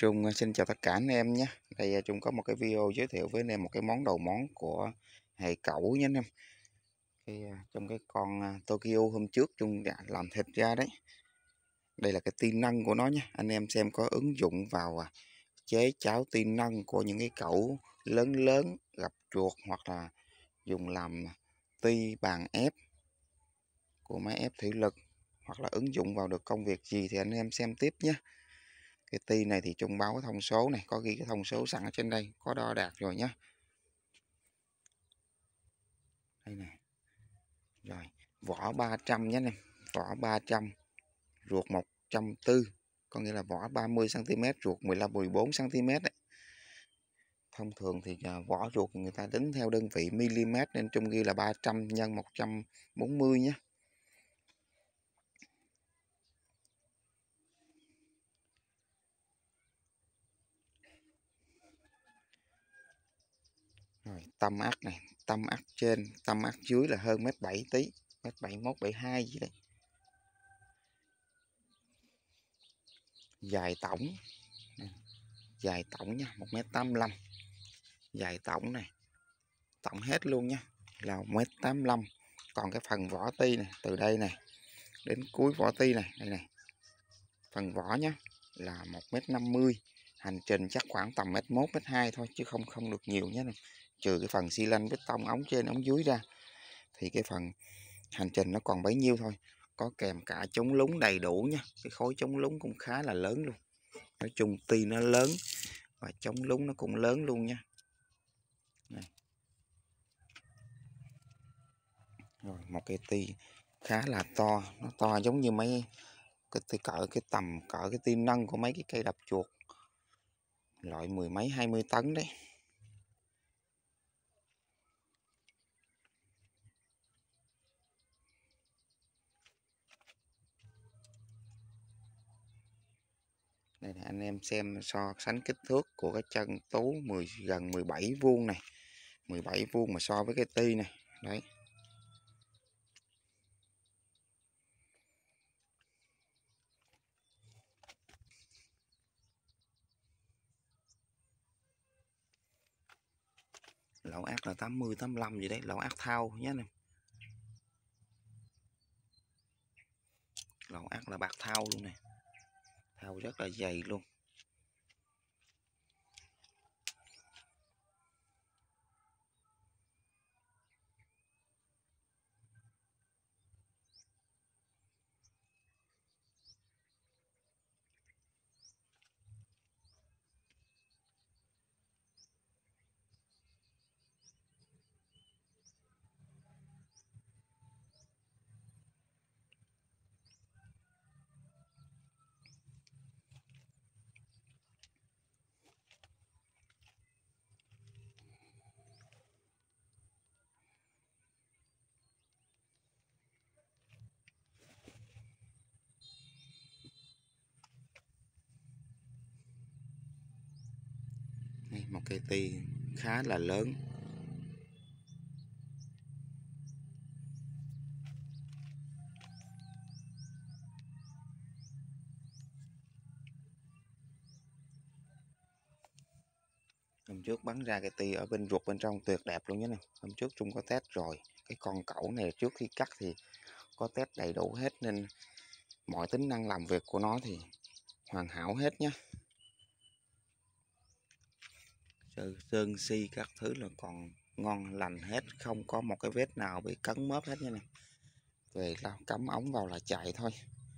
Trung xin chào tất cả anh em nhé. Đây Trung có một cái video giới thiệu với anh em một cái món đầu món của hệ cẩu nhé anh em. Trong cái con Tokyo hôm trước Trung đã làm thịt ra đấy. Đây là cái tiên năng của nó nhé. Anh em xem có ứng dụng vào chế cháo tiên năng của những cái cẩu lớn lớn gặp chuột, hoặc là dùng làm ti bàn ép của máy ép thủy lực, hoặc là ứng dụng vào được công việc gì thì anh em xem tiếp nhé. Cái ti này thì Trung báo cái thông số này, có ghi cái thông số sẵn ở trên đây, có đo đạt rồi nhé. Đây này. Rồi, vỏ 300 nhé anh em. Vỏ 300, ruột 140, có nghĩa là vỏ 30 cm, ruột 14 cm đấy. Thông thường thì vỏ ruột người ta tính theo đơn vị mm, nên Trung ghi là 300 nhân 140 nhé. Rồi, tâm ắc này, tâm ắc trên, tâm ắc dưới là hơn 1m7 tí, 1m71, 72 gì đấy. Dài tổng nha, 1m85. Dài tổng này, tổng hết luôn nha, là 1m85. Còn cái phần vỏ ti này, từ đây này đến cuối vỏ ti này, đây này, phần vỏ nhá là 1m50. Hành trình chắc khoảng tầm 1m1, 1m2 thôi, chứ không được nhiều nhé. Trừ cái phần xi lanh bê tông ống trên ống dưới ra thì cái phần hành trình nó còn bấy nhiêu thôi. Có kèm cả chống lún đầy đủ nha. Cái khối chống lún cũng khá là lớn luôn. Nói chung ti nó lớn và chống lún nó cũng lớn luôn nha. Này. Rồi, một cái ti khá là to, nó to giống như mấy cái cỡ cái tầm cỡ cái ti nâng của mấy cái cây đập chuột, loại 10 mấy 20 tấn đấy. Đây này, anh em xem so sánh kích thước của cái chân tú gần 17 vuông này, 17 vuông mà so với cái ti này đấy. Lẩu ác là 80 85 gì đấy, lẩu ác thau nhé anh em. Lẩu ác là bạc thau luôn này, thau rất là dày luôn. Đây, một cây ti khá là lớn. Hôm trước bắn ra cái ti ở bên ruột bên trong tuyệt đẹp luôn nhé nè. Hôm trước Trung có test rồi. Cái con cẩu này trước khi cắt thì có test đầy đủ hết, nên mọi tính năng làm việc của nó thì hoàn hảo hết nhé. Sơn si các thứ là còn ngon lành hết, không có một cái vết nào bị cấn mớp hết nha nè. Về lao cắm ống vào là chạy thôi.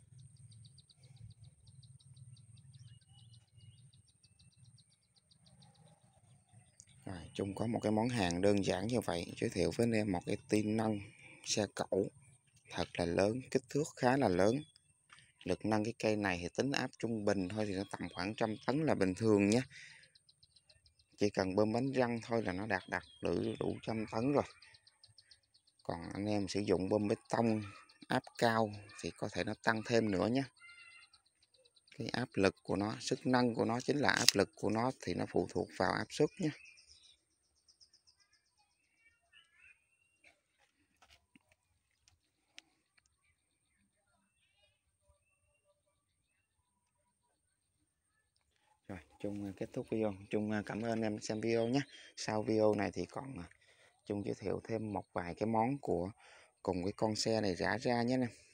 Rồi, Trung có một cái món hàng đơn giản như vậy, giới thiệu với anh em một cái tiên nâng xe cẩu thật là lớn, kích thước khá là lớn. Lực nâng cái cây này thì tính áp trung bình thôi thì nó tầm khoảng 100 tấn là bình thường nhé. Chỉ cần bơm bánh răng thôi là nó đạt đủ 100 tấn rồi. Còn anh em sử dụng bơm bê tông áp cao thì có thể nó tăng thêm nữa nhé. Cái áp lực của nó, sức nâng của nó chính là áp lực của nó, thì nó phụ thuộc vào áp suất nhé. Rồi, Chung kết thúc video. Chung cảm ơn em xem video nhé. Sau video này thì còn Chung giới thiệu thêm một vài cái món của cùng cái con xe này rã ra nhé em.